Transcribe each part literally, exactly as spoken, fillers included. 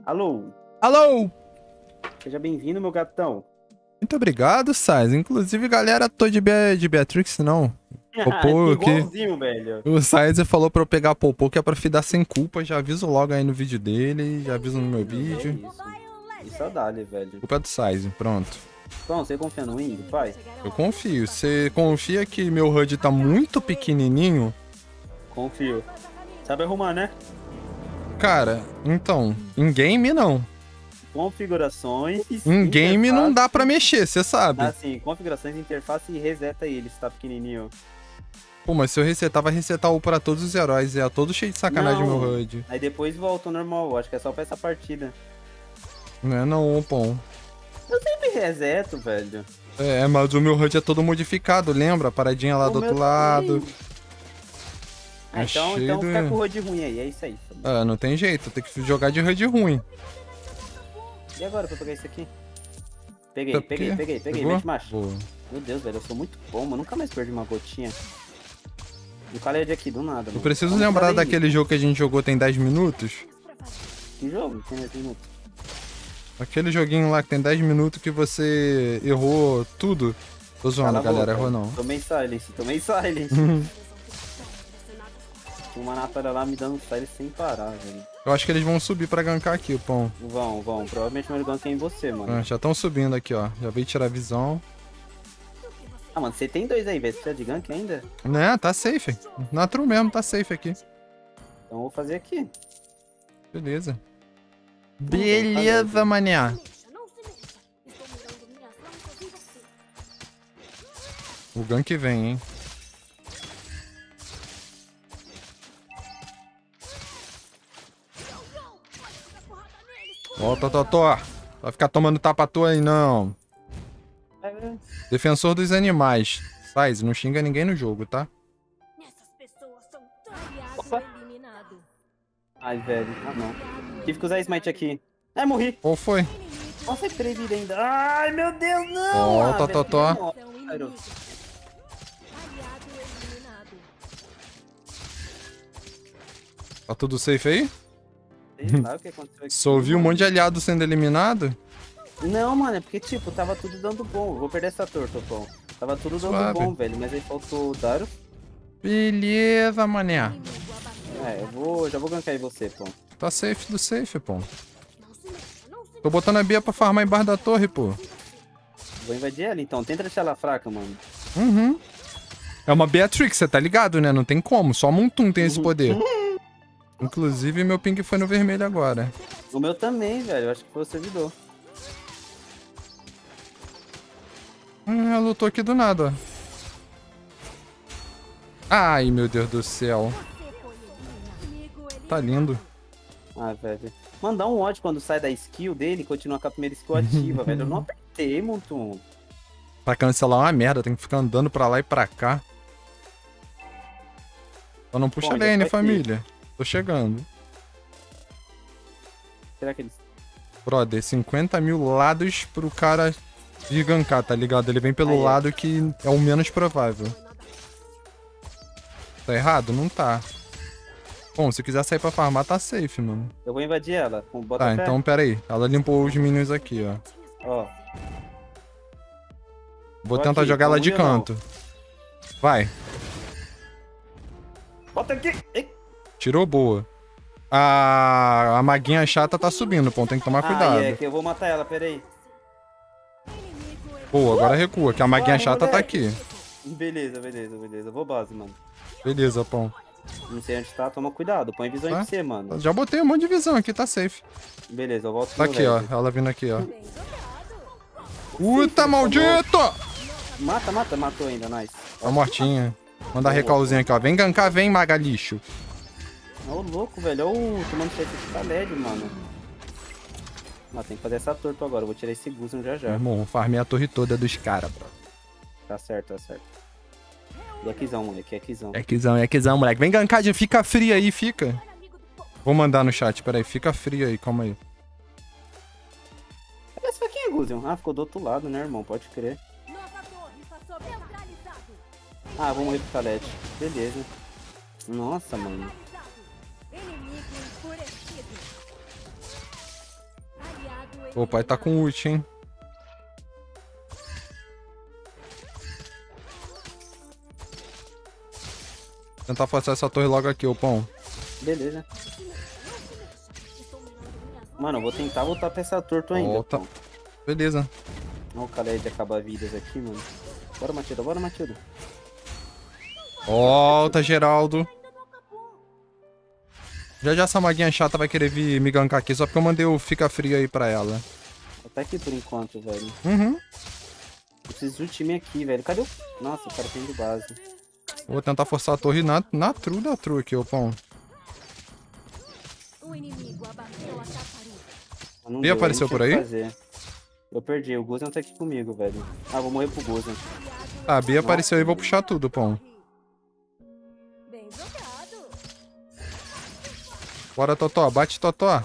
Alô, Alô! seja bem-vindo, meu gatão. Muito obrigado, Sais. Inclusive, galera, tô de, Be de Beatrix, não. Popô aqui. Igualzinho, velho. O Sais falou pra eu pegar a Popô, que é pra fidar sem culpa. Já aviso logo aí no vídeo dele, já aviso no meu É vídeo. isso. Isso é dali, velho. Culpa é do Sais, pronto. Bom, você confia no Wingo, pai? Eu confio. Você confia que meu H U D tá muito pequenininho? Confio. Sabe arrumar, né? Cara, então, em game não. Configurações. Em game não interface- dá pra mexer, você sabe. Assim, configurações, interface e reseta ele se tá pequenininho. Pô, mas se eu resetar, vai resetar o pra todos os heróis. É todo cheio de sacanagem Não. meu H U D. Aí depois volta ao normal. Acho que é só pra essa partida. Não é não, pô. Eu sempre reseto, velho. É, mas o meu H U D é todo modificado, lembra? A paradinha lá O do meu outro lado. também. Ah, É então, cheio então de- fica com o road ruim aí, é isso aí. Ah, não tem jeito, tem que jogar de H U D ruim. E agora pra pegar isso aqui? Peguei, Até peguei, porque- peguei, peguei, Pegou? mete macho. Boa. Meu Deus, velho, eu sou muito bom, mano. Nunca mais perdi uma gotinha. E o Khaled aqui, do nada, Eu mano. preciso Vamos lembrar fazer daquele jogo que a gente jogou tem dez minutos. isso. Que jogo? Tem dez minutos. Aquele joguinho lá que tem dez minutos que você errou tudo. Tô zoando, Cala a galera, boca. errou não. Tomei silence, tomei silence. Tinha uma Natália lá me dando silence sem parar, velho. Eu acho que eles vão subir pra gankar aqui, o pão. Vão, vão. Provavelmente meu gank é em você, mano. Ah, já estão subindo aqui, ó. Já veio tirar a visão. Ah, mano, você tem dois aí, velho. Você precisa de gank ainda? Né, tá safe. Na true mesmo, tá safe aqui. Então eu vou fazer aqui. Beleza. vamos Beleza, fazer. mané. O gank vem, hein. Volta, Totó. Vai ficar tomando tapa à toa aí, não. É, Defensor dos animais. Sais, não xinga ninguém no jogo, tá? Opa. Ai, velho. Ah, não. Tive que usar smite aqui. Ai, morri. Qual foi? Nossa, que vida ainda. Ai, meu Deus, não. Volta, ah, velho, Totó. que demônio. Tá tudo safe aí? Sei lá o que aconteceu aqui. Só ouvi um monte de aliado sendo eliminado? Não, mano, é porque, tipo, tava tudo dando bom. Vou perder essa torta, pô. Tava tudo dando Suave. bom, velho. Mas aí faltou o Daro. Beleza, mané. É, eu vou. Já vou gankar em você, pô. Tá safe do safe, pô. Tô botando a Bia pra farmar embaixo da torre, pô. Vou invadir ela, então. Tenta deixar ela fraca, mano. Uhum. É uma Beatrix, você tá ligado, né? Não tem como. Só Muntum tem esse poder. Inclusive, meu ping foi no vermelho agora. O meu também, velho. Eu acho que foi o servidor. Hum, ela lutou aqui do nada, ó. Ai, meu Deus do céu. Tá lindo. Ah, velho. Mandar um ódio quando sai da skill dele e continua com a primeira skill ativa, velho. Eu não apertei, Montum. Pra cancelar uma merda, tem que ficar andando pra lá e pra cá. Só não puxa Bom, já lane, foi aqui. família. Tô chegando. Será que eles. Brother, cinquenta mil lados pro cara de gankar, tá ligado? Ele vem pelo Aí, ó. lado que é o menos provável. Tá errado? Não tá. Bom, se quiser sair pra farmar, tá safe, mano. Eu vou invadir ela. Com bota Tá, fé. então pera aí. Ela limpou os minions aqui, ó. Ó. Vou Tô tentar aqui, jogar ela tô de ruim ou não? canto. Vai. Bota aqui. Ei. Tirou boa. A, a maguinha chata tá subindo, pô. Tem que tomar cuidado. Ah, é que eu vou matar ela, peraí. Boa, agora recua, que a maguinha Vai, chata tá moleque. aqui. Beleza, beleza, beleza. Eu vou base, mano. Beleza, pão. Não sei onde tá, toma cuidado. Põe visão Tá. em você, mano. Já botei um monte de visão aqui, tá safe. Beleza, eu volto Tá pro aqui, ó. red. Ela vindo aqui, ó. Puta, maldito! Mata, mata, matou ainda, nice. Tá mortinha. Manda recalzinho aqui, ó. Vem gankar, vem, maga lixo. Ô, louco, velho. Ó, o tomando chefe de Khaled, mano. Ah, tem que fazer essa torta agora. Eu vou tirar esse Gusion já já. Irmão, farmei a torre toda dos caras, bro. Tá certo, tá certo. E aquizão, moleque, aquizão. É quizão, é quizão, moleque. Vem gankar, de- fica frio aí, fica. Vou mandar no chat, peraí. Fica frio aí, calma aí. Esse foi quem é Gusion? Ah, ficou do outro lado, né, irmão? Pode crer. Ah, vamos morrer pro Khaled. Beleza. Nossa, mano. O pai tá com ult, hein? Tentar forçar essa torre logo aqui, ô pão. Beleza. Mano, eu vou tentar voltar pra essa torre ainda. Volta. Pão. Beleza. Olha o Khaled acabar vidas aqui, mano. Bora, Matilda, bora, Matilda. Volta, Geraldo. Já já essa maguinha chata vai querer vir me gankar aqui, só porque eu mandei o Fica Frio aí pra ela. Tá aqui por enquanto, velho. Uhum. Eu preciso do time aqui, velho. Cadê o... Nossa, o cara tem de base. Vou tentar forçar a torre na, na true da true aqui, ô pão. Não E deu, apareceu não tinha por o que aí? fazer. Eu perdi, o Guzan tá aqui comigo, velho. Ah, vou morrer pro Guzan. Ah, a Bia apareceu aí, vou puxar tudo, pão. Bora, Totó. Bate, Totó.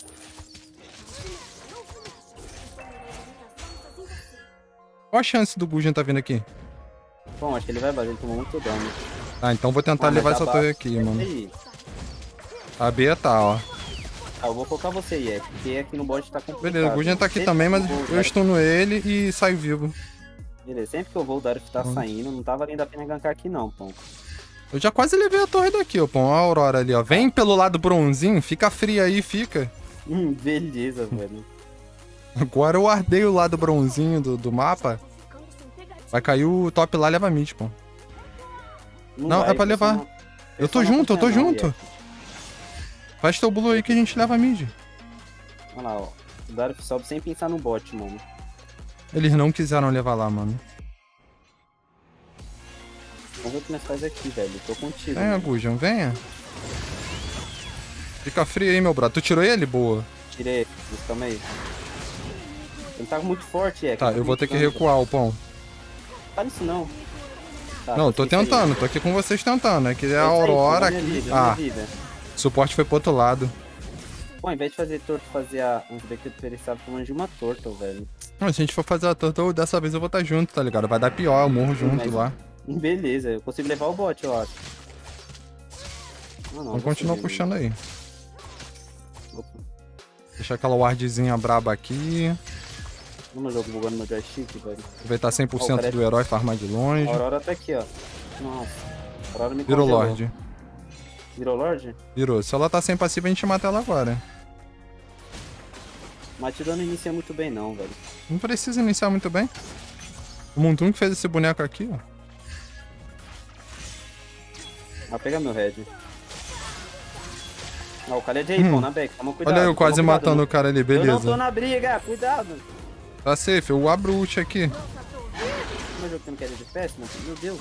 Qual a chance do Gujan tá vindo aqui? Bom, acho que ele vai bater, ele tomou muito dano. Ah, então vou tentar Ah, mas levar tá essa ba- torre aqui, mano. Aí. A Bia tá, ó. Ah, eu vou colocar você aí, é, porque aqui no bot tá complicado. Beleza, o Gujan tá aqui Sempre também, que mas vou, eu Darth- stuno ele e saio vivo. Beleza, sempre que eu vou, o Darth tá Hum. saindo, não tá valendo a pena gankar aqui não, pô. Eu já quase levei a torre daqui, ó, pão. A Aurora ali, ó. Vem pelo lado bronzinho, fica fria aí, fica. Hum, beleza, velho. Agora eu ardei o lado bronzinho do, do mapa. Vai cair o top lá, leva mid, pô. Não, vai, é pra foi levar. só uma- Eu foi tô só uma junto, eu tô campanha, não, junto. Iek. Faz teu blue aí que a gente leva mid. Olha lá, ó. O Darth sobe sem pensar no bot, mano. Eles não quiseram levar lá, mano. Vamos ver o que nós faz aqui, velho. Tô contigo. Venha, mano. Gujan, venha. Fica frio aí, meu brother. Tu tirou ele? Boa. Tirei. Mas calma aí. Ele tá muito forte, é. Tá, eu vou ter que recuar o pão. Fala isso não. Tá, Não, tô esqueci aí. tentando, tô aqui com vocês tentando. É que é a É isso aí, Aurora pô, minha aqui. vida, minha Ah, vida. suporte foi pro outro lado. Pô, ao invés de fazer torto, fazer a... Vamos ver que eu precisava tomando de uma torta, velho. Não, se a gente for fazer a torta, dessa vez eu vou estar junto, tá ligado? Vai dar pior, eu morro junto Mas- lá. Beleza, eu consigo levar o bot, eu acho. Ah, não, Então vou continua subir, puxando aí. mano. Opa. Deixa aquela wardzinha braba aqui. Vamos jogo bugando meu joystick, velho. Aproveitar cem por Ó, o cento cara é- do herói, farmar de longe. A Aurora tá aqui, ó. Nossa. A Aurora me Virou congelou. Lorde. Virou Lorde? Virou. Se ela tá sem passiva, a gente mata ela agora. Matilda não inicia muito bem não, velho. Não precisa iniciar muito bem. O Muntum que fez esse boneco aqui, ó. Ah, pega meu red. Ah, o cara é de aí, pô, na back. Toma cuidado. Olha eu toma quase cuidado, matando não- o cara ali, Eu não tô beleza. na briga, cuidado. Tá safe, eu abro o ult aqui. Meu jogo que não quer de péssimo, meu Deus.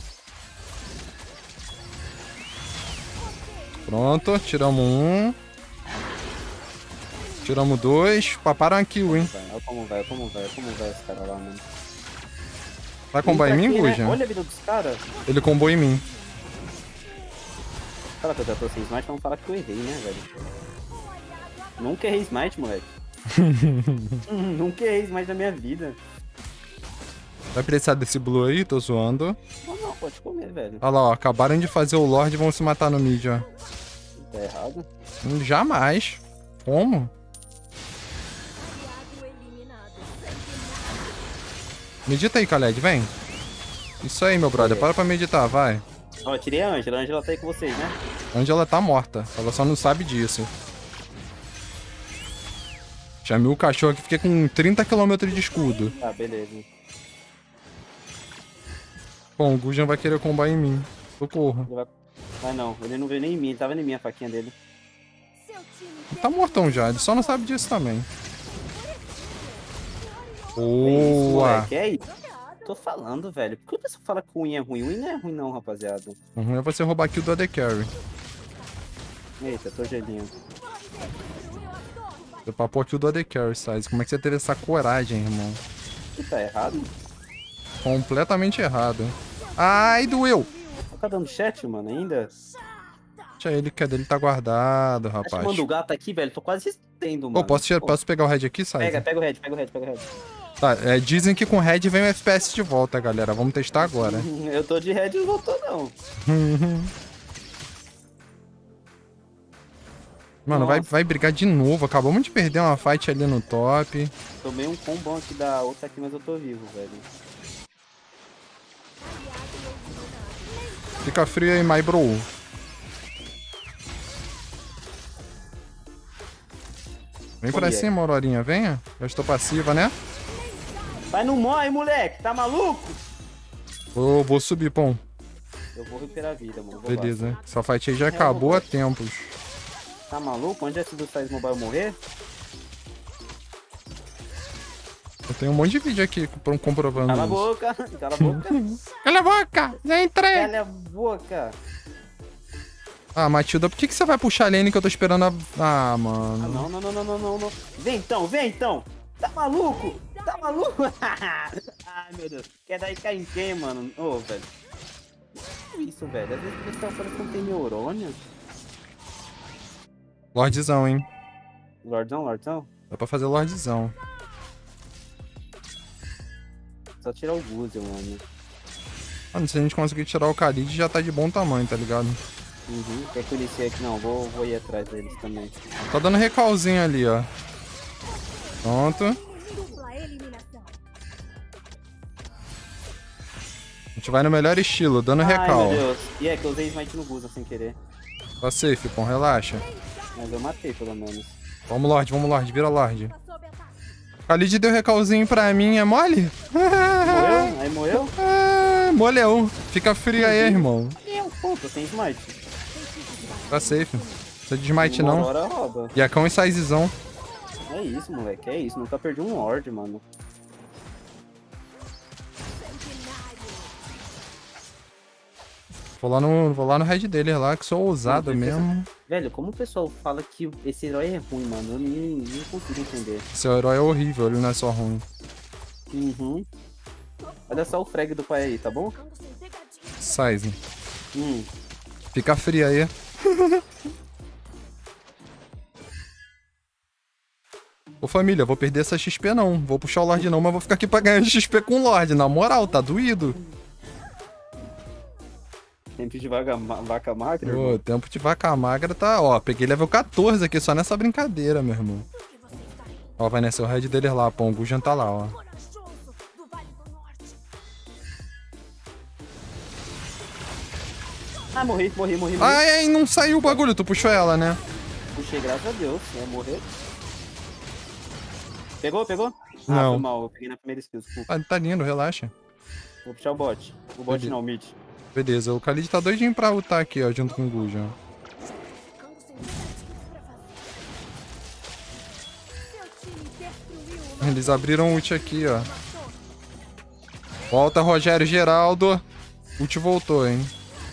Pronto, tiramos um. Tiramos dois. Paparam a kill, hein? Vai, olha como vai, olha como vai, olha como vai esse cara lá, mano. Vai combar em Vem mim, pra aqui, né? Guja? Olha a vida dos caras. Ele combou em mim. Fala que eu já tô sem smite, vamos falar que eu errei, né, velho? Nunca errei smite, moleque. Hum, Nunca errei smite na minha vida. Vai precisar desse blue aí? Tô zoando. Não, não, pode comer, velho. Olha lá, ó. Acabaram de fazer o Lorde e vão se matar no mid, ó. Tá errado. Jamais. Como? Medita aí, Khaled, vem. Isso aí, meu brother. Para pra meditar, vai. Ó, tirei a Angela. A Angela tá aí com vocês, né? Angela tá morta. Ela só não sabe disso. Chamei o cachorro aqui, fiquei com trinta quilômetros de escudo. Tá, beleza. Bom, o Gujan vai querer combar em mim. Socorro. Ele vai... vai não, ele não veio nem em mim, ele tava em mim a faquinha dele. Ele tá mortão já, ele só não sabe disso também. É isso, Boa! moleque, é aí. Tô falando, velho. Por que a pessoa fala que o win é ruim? O win não é ruim não, rapaziada. Uhum, é você roubar aqui o do A D Carry. Eita, tô gelinho. Você papou aqui o do A D Carry, Size. Como é que você teve essa coragem, irmão? Que tá errado? Completamente errado. Ai, doeu! Tá dando chat, mano, ainda? Deixa ele, cadê? Ele tá guardado, Tá rapaz. chamando o gato aqui, velho. Tô quase resistendo, mano. Ô, posso, tirar- Pô, posso pegar o Red aqui, Size? Pega, pega o red, pega o red, pega o red. Tá, é, dizem que com Red vem o F P S de volta, galera. Vamos testar agora. Eu tô de red e não voltou, não. Mano, vai, Nossa. vai brigar de novo. Acabamos de perder uma fight ali no top. Tomei um combão aqui da outra aqui, mas eu tô vivo, velho. Fica frio aí, my bro. Vem pra Olha. cima, Aurorinha. Venha. Eu estou passiva, né? Vai, não morre, moleque. Tá maluco? Vou, vou subir, pão. Eu vou recuperar a vida, mano. Vou Beleza. lá. Essa fight aí já É, acabou eu há vou- tempos. Tá maluco? Onde é que do Size Mobile morrer? Eu tenho um monte de vídeo aqui com- comprovando Cala a isso. boca. Cala a boca. Cala a boca! Já entrei! Cala a boca. Ah, Matilda, por que, que você vai puxar a lane que eu tô esperando a... Ah, Ah, mano. não, não, não, não, não, não, não. Vem então, vem então. Tá maluco? Tá maluco? Ai, meu Deus. Quer daí cair em quem, mano? Ô, velho. Que isso, velho? Às vezes o pessoal parece que não tem neurônio. Lordzão, hein? Lordão, Lordão. Dá pra fazer Lordzão. Só tirar o Guzel, mano. Mano, se a gente conseguir tirar o Khalid, já tá de bom tamanho, tá ligado? Uhum. Quer que eu iniciei aqui? Não, vou, vou ir atrás deles também. Tá dando recalzinho ali, ó. Pronto. Dupla eliminação. A gente vai no melhor estilo, dando Ai, recal. meu Deus. E é que eu usei Smite no Guzel sem querer. Tá safe, pão, relaxa. Mas eu matei, pelo menos. Vamos, Lorde, vamos, Lorde, vira Lorde. Tá sob ataque. Khalid deu recalzinho pra mim, é mole? Morreu? Aí morreu? Ah, moleão. Fica frio aí, irmão. Eu, pô, tô sem Smite. Tá safe. Não precisa de smite, Uma não. hora rouba. Iacão e sizezão. É isso, moleque, é isso. Nunca perdi um Lord, mano. Vou lá no, vou lá no head dele lá, que sou ousado Não, defesa- mesmo. Velho, como o pessoal fala que esse herói é ruim, mano? Eu nem, nem consigo entender. Seu herói é horrível, ele não é só ruim. Uhum. Olha só o frag do pai aí, tá bom? Ficando sem pegadinha. Size. Hum. Fica frio aí. Ô família, vou perder essa X P não. Vou puxar o Lorde não, mas vou ficar aqui pra ganhar X P com o Lorde. Na moral, tá doído. Tempo de vaga, ma- vaca magra, Ô, irmão. tempo de vaca magra tá... Ó, peguei level quatorze aqui só nessa brincadeira, meu irmão. Por que você está aí? Ó, vai nascer o head deles lá, pô. O Gujan tá lá, ó. Corajoso do Vale do Norte. Ah, morri, morri, morri, morri. Ai, ai, não saiu o bagulho. Tu puxou ela, né? Puxei, graças a Deus. Ia morrer. Pegou, pegou? Ah, Não. foi mal. Eu peguei na primeira skill, desculpa. Ah, tá lindo, relaxa. Vou puxar o bot. O bot Beleza. não, o mid. Beleza, o Khalid tá doidinho pra ultar aqui, ó, junto com o Gujan. Ficando sem pegadinhas pra fazer. Seu time destruiu o Eles abriram ult aqui, ó. nosso. Volta, Rogério Geraldo. Ult voltou, hein?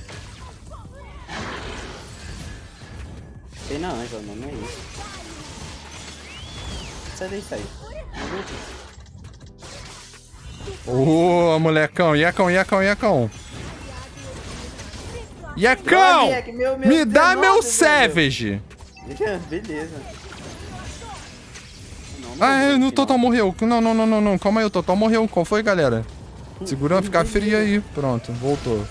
Tem na Anja, mano, não é isso. Sai daí, sai. Ô, molecão. Iacão, Iacão, Iacão. Iacão! Droga, Jack, meu- meu Me dá dezenove, meu velho. Savage! Beleza. Não, não Ah, vou é, no aqui, Total não. morreu. Não, não, não, não, não. Calma aí, o Total morreu. Qual foi, galera? Segura pra ficar frio aí. Pronto, voltou.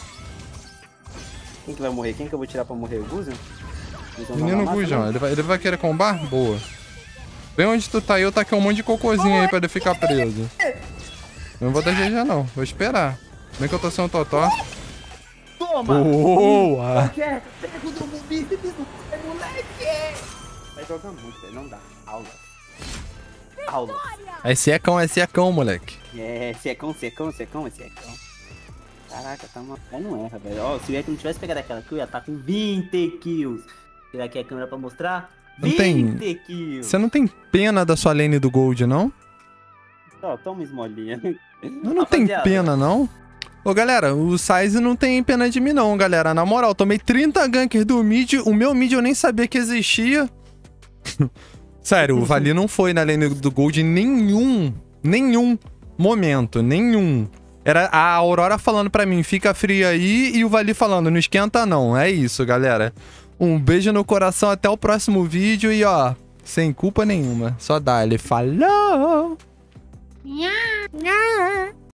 Quem que vai morrer? Quem que eu vou tirar pra morrer? O Guzen? Eles vão dar Menino uma massa, Gujan, né? ele vai, ele vai querer combar? Boa. Vem onde tu tá aí, eu taquei um monte de cocôzinho aí pra ele ficar preso. Eu não vou dar G G não, vou esperar. Vem que eu tô sem o Totó. Toma! Boa! Quer? Pega o do Bubi, é moleque! Vai jogar muito, velho, não dá. Aula. Aula. Esse é cão, esse é cão, moleque. É, secão, secão, secão, secão. Caraca, tá uma... Aí não erra, velho. Ó, se o Eck não tivesse pegado aquela kill, ia estar com vinte kills. Tirar aqui a câmera pra mostrar. Não tem- vinte kills. Você não tem pena da sua lane do Gold, não? Ó, toma esmolinha. Eu não tenho Rapaziada, pena, não. Ô, galera, o Size não tem pena de mim, não, galera. Na moral, tomei trinta gankers do mid. O meu mid eu nem sabia que existia. Sério, o Vali não foi na lane do Gold em nenhum, nenhum momento, nenhum. Era a Aurora falando pra mim, fica frio aí, e o Vali falando, não esquenta não. É isso, galera. Um beijo no coração, até o próximo vídeo e ó, sem culpa nenhuma. Só dá, ele falou!